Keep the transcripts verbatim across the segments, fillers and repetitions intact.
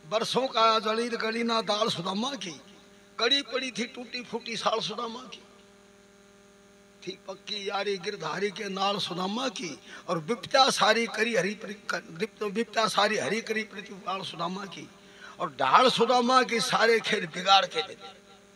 बरसों का जलील गली ना दाल सुदामा की, कड़ी पड़ी थी टूटी फूटी साल सुदामा की, थी पक्की यारी गिरधारी के नाल सुदामा की, और विपत्या सारी करी हरी विपत्या सारी हरी करी प्रतिपाल सुदामा की, और ढाल सुदामा की सारे खेल बिगाड़ के देते।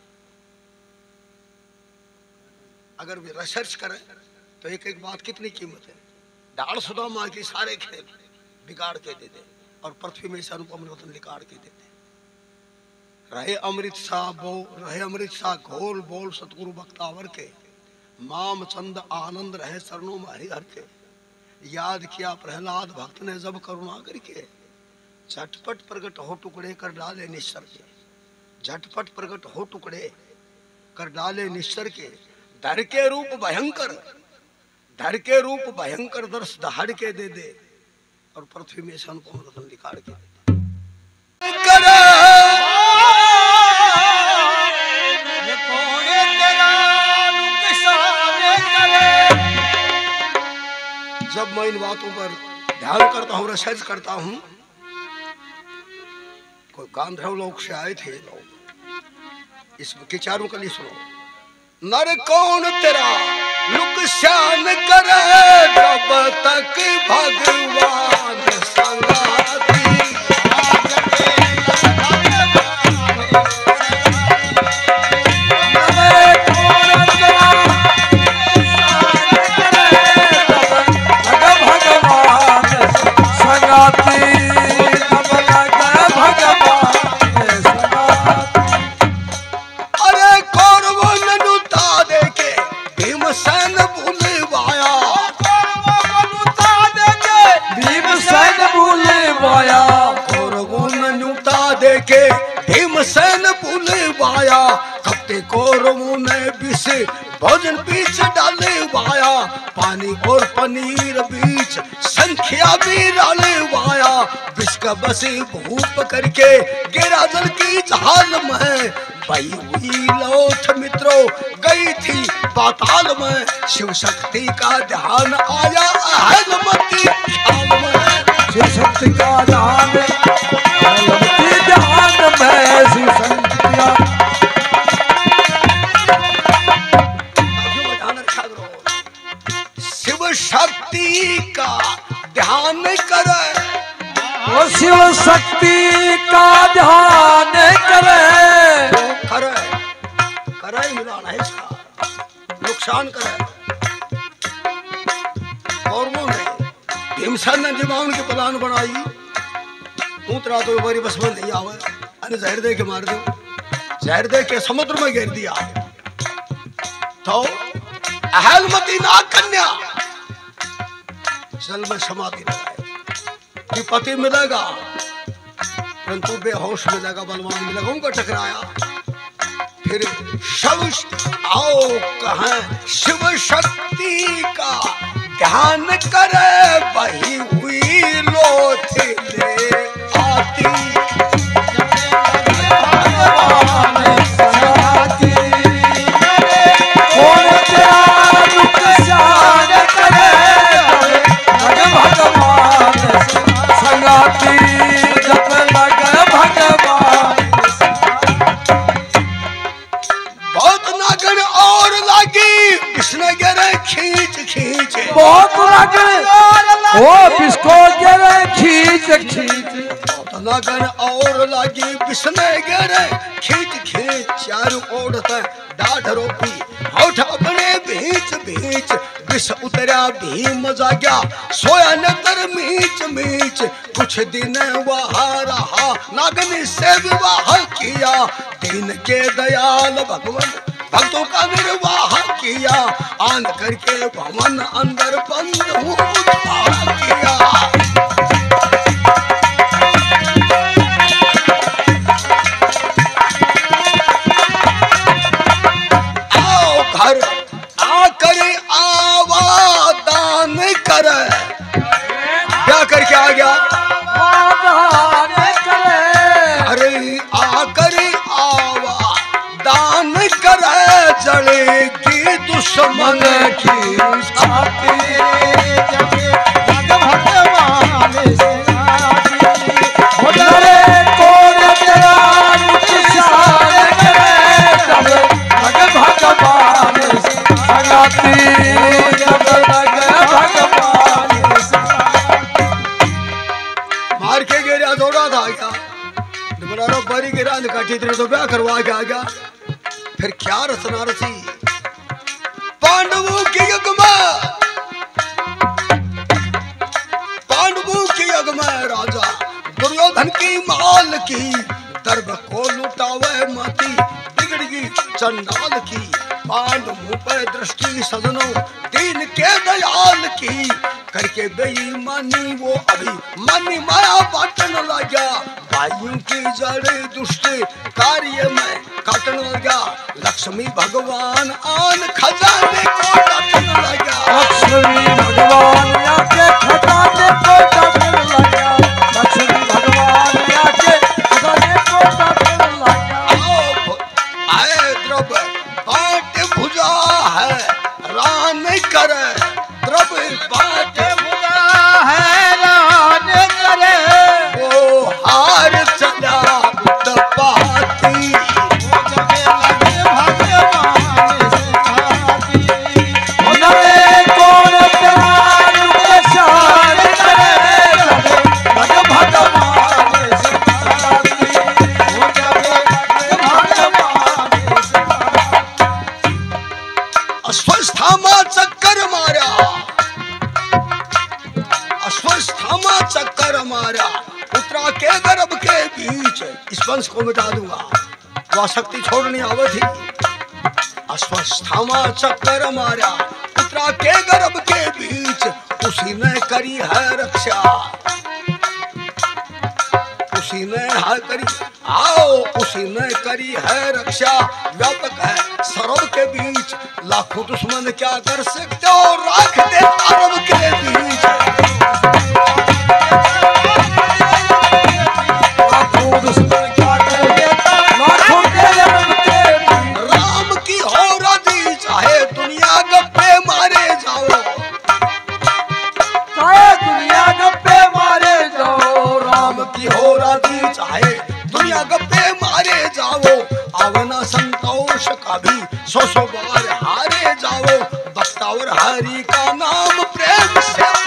अगर वे रिसर्च करें तो एक एक बात कितनी कीमत है। ढाल सुदामा की सारे खेल बिगाड़ के देते और पृथ्वी में से अनुपम रतन निकाल के देते। रहे अमृत सा बो रहे अमृत सा घोल बोल सतगुरु भक्तावर के, माम चंद आनंद रहे चरणों में हरि हर के। याद किया प्रहलाद भक्त ने जब करुणा करके, झटपट प्रगट हो टुकड़े कर डाले निश्चर के। झटपट प्रगट हो टुकड़े कर डाले निश्चर के। धर के रूप भयंकर धर के रूप भयंकर दर्श दहाड़ के दे दे और पृथ्वी में से अनुपम रतन निकाल के दे दे। जब मैं इन बातों पर ध्यान करता हूँ, रिसर्च करता हूँ, कोई गांधर्व लोग से आए थे लोग, इस विचारों के लिए सुनो। नर कौन तेरा नुकसान करे, जब तक भगवान संगाती। भीमसेन बुलवाया, कपते कौरवों ने विष भोजन बीच डाले वाया। पानी और पनीर बीच संख्या भी डाले वाया। विष का बसे भूप करके गिरा जल की जहाल में। बही हुई लौट मित्रों गई थी पाताल में। शिव शक्ति का ध्यान आया अहलमती ख्याल में। शिव शक्ति का ध्यान शिव शक्ति का ध्यान करे, वो शिव शक्ति का ध्यान करे करे करे मिलाना है इसका नुकसान करे। और वो नहीं भीमसेन ने दिमाग की प्लान बनाई, उतरा तो बारी बस में नहीं आवे, अरे जहर दे के मार दो। जहर दे के समुद्र में गिर दिया तो अहलमती नाग कन्या जल में समाधि लगाए। पति मिलेगा परंतु बेहोश मिलेगा, बलवान मिलेगा, उनका टकराया। फिर शिव आओ कहें शिव शक्ति का ध्यान करे, वही हुई लोथ ले आती। बहुत लगे ओ बिस्को गिरे खींच खींच लगन और लगी बिस्ने गिरे खींच खींच। चारों ओर डाढ़ रोपी होठ अपने बीच बीच। विष उतरा भीम जाग्या सोया नतर मीच मीच। कुछ दिन वहाँ रहा नागनी से विवाह किया। दीन के दयाल भगवान भक्तों का निर्वाह किया। आन करके भवन अंदर बंद किया। आओ घर आकर आवादान कर। क्या करके आ गया? अरे आकर आवादान कर। जलेगी दुश्मन की छाती जब भगवान गिरा दौड़ा था क्या बना बड़ी गिरा काटी तेरे तो ब्याह करवा के आ गया। फिर क्या रचना रची पांडवों के युग में, पांडवों के युग में राजा दुर्योधन की माल की दर्भ को लुटावे माती बिगड़ी चंडाल की। पांडवों पर दृष्टि सजनों दीन के दयाल की करके बेईमानी वो अभी मनी माया बांटन लगा। भाइयों की जड़ दुष्ट कार्य में काटन लगा। लक्ष्मी भगवान आन खजाने को काटन लगा। लक्ष्मी भगवान आके खजाने को काटन लगा। लक्ष्मी भगवान आके खजाने को काटन लगा। आए द्रव बाट भुजा है रान करे, द्रव बाट भुजा है रान करे। वो हार चला तपाती अश्वस्थामा चक्कर मारा, अश्वस्थामा चक्कर मारा पुत्रा के गर्भ के बीच। इस वंश को मिटा दूंगा, वह शक्ति छोड़नी आवत थी। अश्वस्थामा चक्कर मारा पुत्रा के गर्भ के बीच। उसी ने करी है रक्षा, उसी ने है करी आओ उसी ने करी है रक्षा। व्यापक है सरब के बीच, लाखों दुश्मन क्या कर सकते हो राख दे अरब के बीच। लाखों दुश्मन क्या कर लाखों के अरब के बीच। राम की हो राजी चाहे दुनिया गप्पे मारे जाओ, चाहे दुनिया गप्पे मारे जाओ। राम की हो राजी चाहे दुनिया गप्पे मारे जाओ। आवना संतोष का भी सौ सौ बार हारे जाओ। बख्तावर हरि का नाम प्रेम से